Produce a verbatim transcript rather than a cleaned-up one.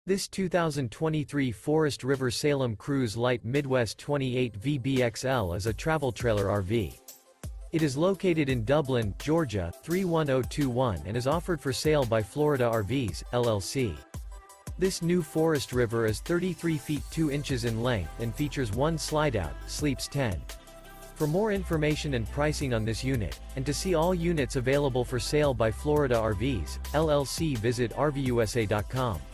This two thousand twenty-three Forest River Salem Cruise Lite Midwest twenty-eight V B X L is a travel trailer R V. It is located in Dublin, Georgia, three one zero two one and is offered for sale by Florida R Vs, L L C. This new Forest River is thirty-three feet two inches in length and features one slideout, sleeps ten. For more information and pricing on this unit, and to see all units available for sale by Florida R Vs, L L C visit R V U S A dot com.